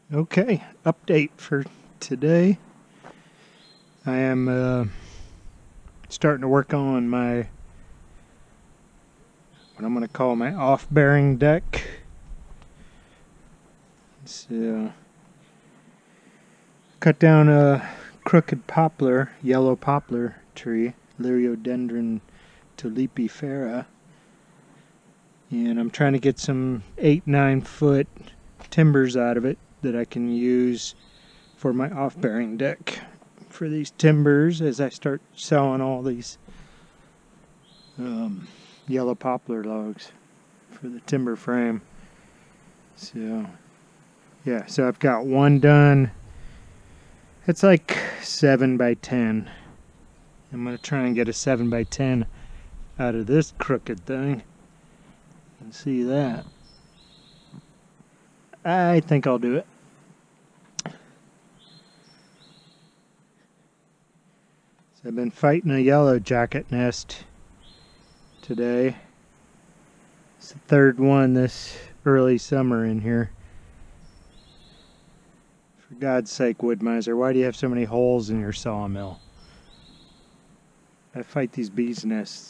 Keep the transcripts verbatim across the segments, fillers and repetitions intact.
Okay, update for today. I am uh, starting to work on my, what I'm going to call my off-bearing deck. So, cut down a crooked poplar, yellow poplar tree, Liriodendron tulipifera. And I'm trying to get some eight, nine foot timbers out of it that I can use for my off-bearing deck. For these timbers, as I start selling all these um, yellow poplar logs for the timber frame. So, yeah, so I've got one done. It's like seven by ten. I'm going to try and get a seven by ten out of this crooked thing. And see that. I think I'll do it. So I've been fighting a yellow jacket nest today. It's the third one this early summer in here. For God's sake, wood miser, why do you have so many holes in your sawmill? I fight these bees' nests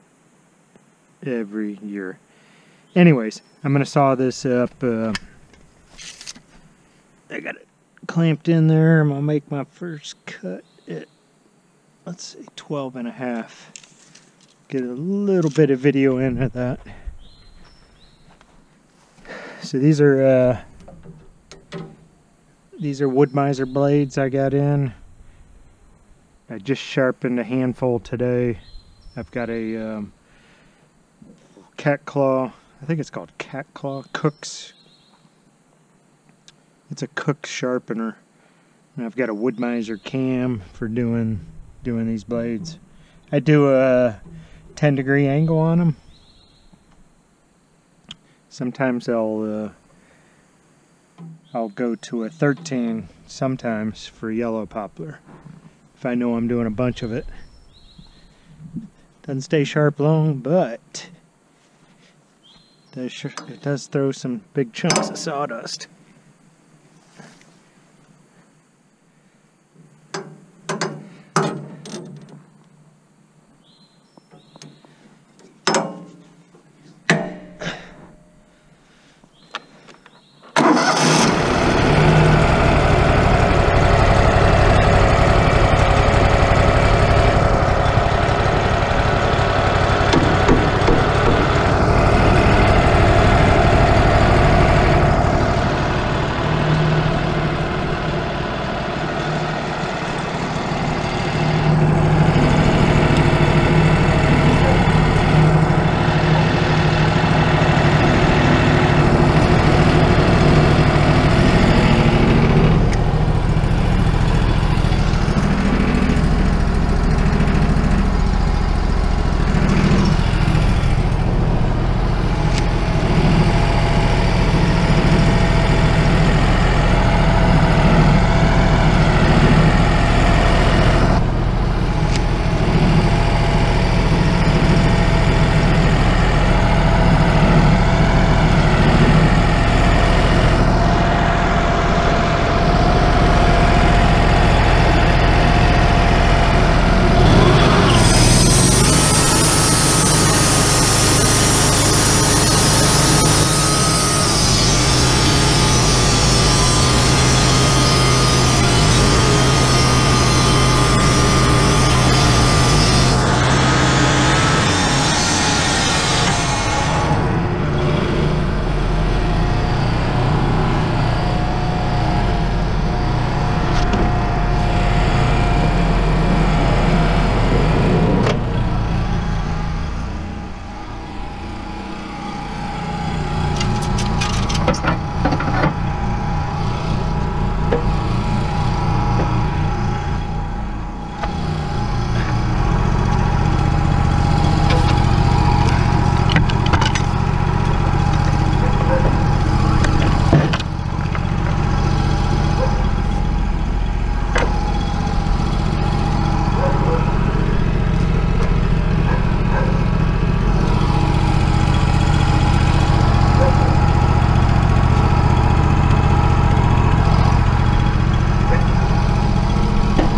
every year. Anyways, I'm going to saw this up. Uh, I got it clamped in there. I'm going to make my first cut at, let's say, twelve and a half. Get a little bit of video into that. So these are uh, these are wood miser blades I got in. I just sharpened a handful today. I've got a um, cat claw. I think it's called cat claw Cooks. It's a Cooks sharpener. And I've got a wood miser cam for doing doing these blades. I do a ten degree angle on them. Sometimes I'll uh, I'll go to a thirteen sometimes for yellow poplar if I know I'm doing a bunch of it. Doesn't stay sharp long, but it does throw some big chunks of sawdust.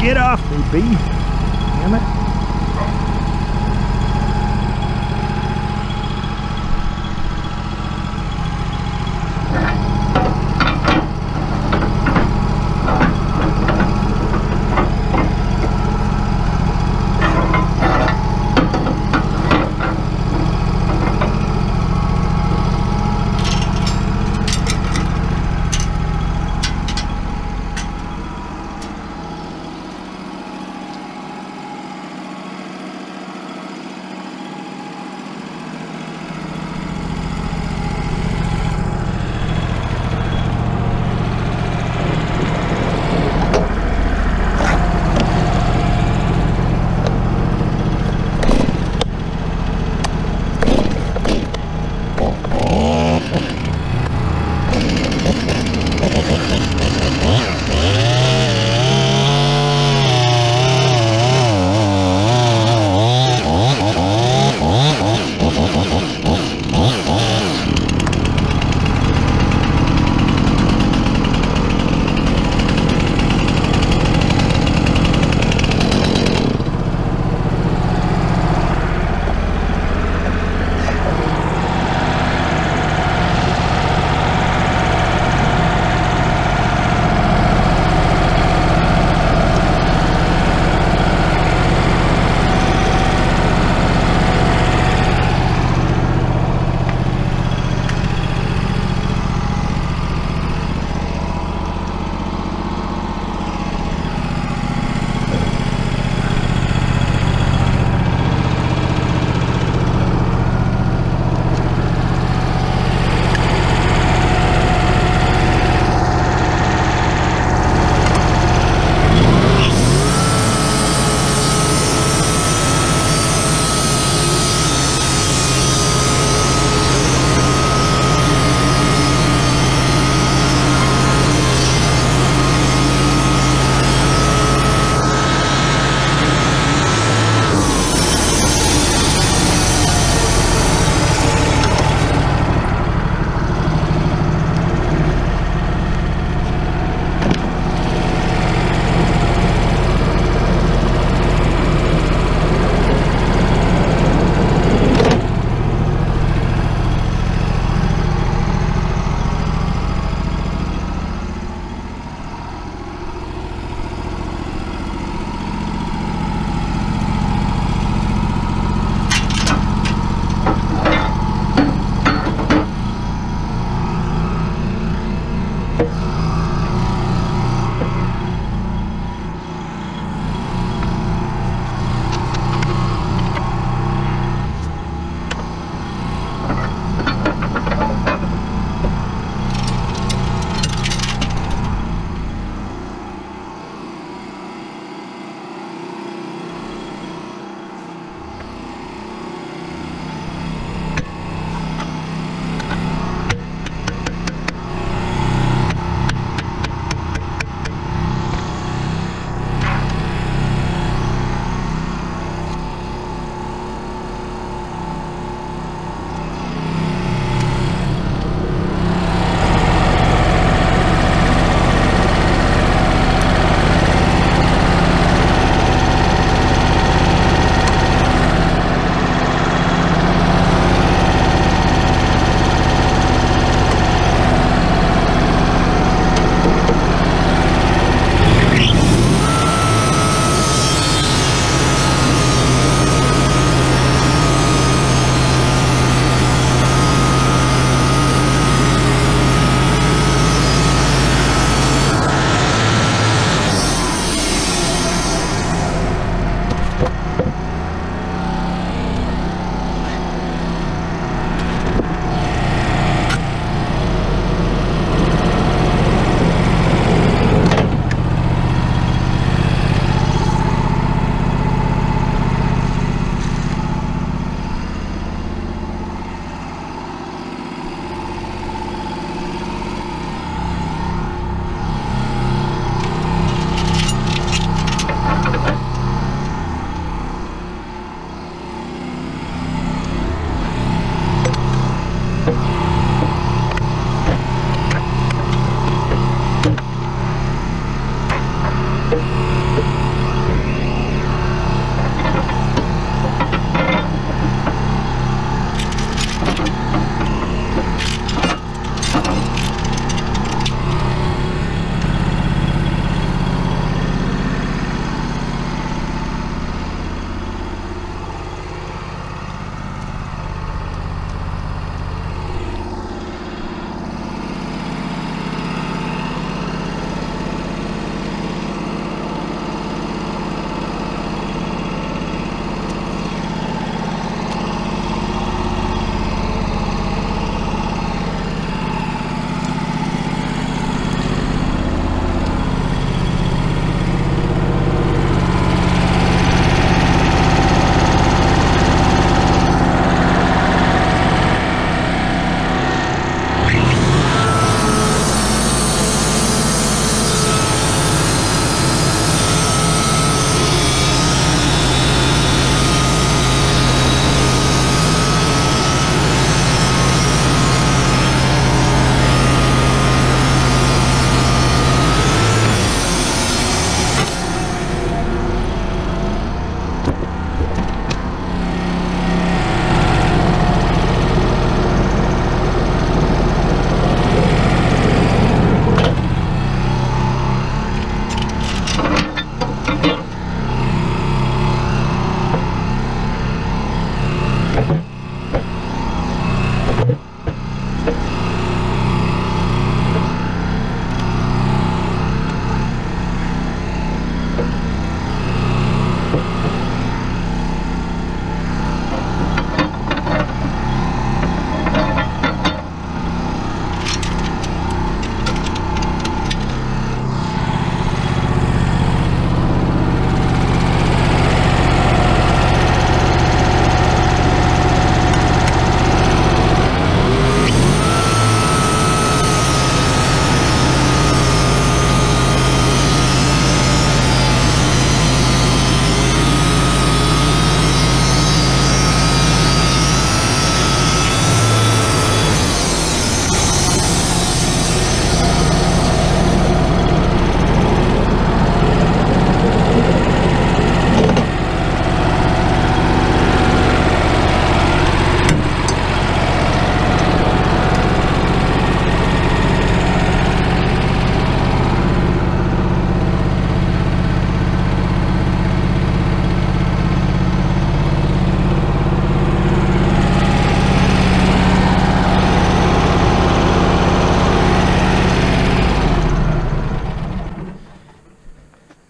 Get off me, bee. Damn it.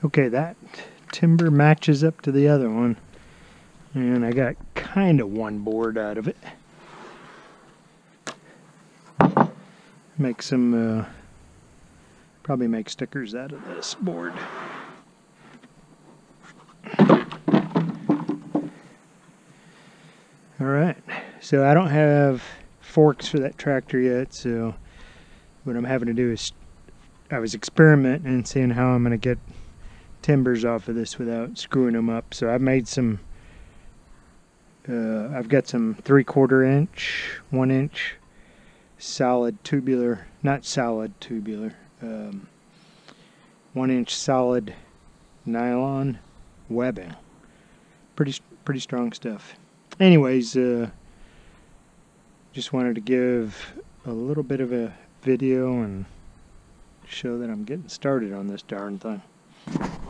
Okay, that timber matches up to the other one, and I got kind of one board out of it. Make some, uh, probably make stickers out of this board. Alright, so I don't have forks for that tractor yet, so what I'm having to do is, I was experimenting and seeing how I'm going to get timbers off of this without screwing them up. So I've made some, uh, I've got some three quarter inch, one inch solid tubular, not solid tubular, um, one inch solid nylon webbing. Pretty, pretty strong stuff. Anyways, uh, just wanted to give a little bit of a video and show that I'm getting started on this darn thing.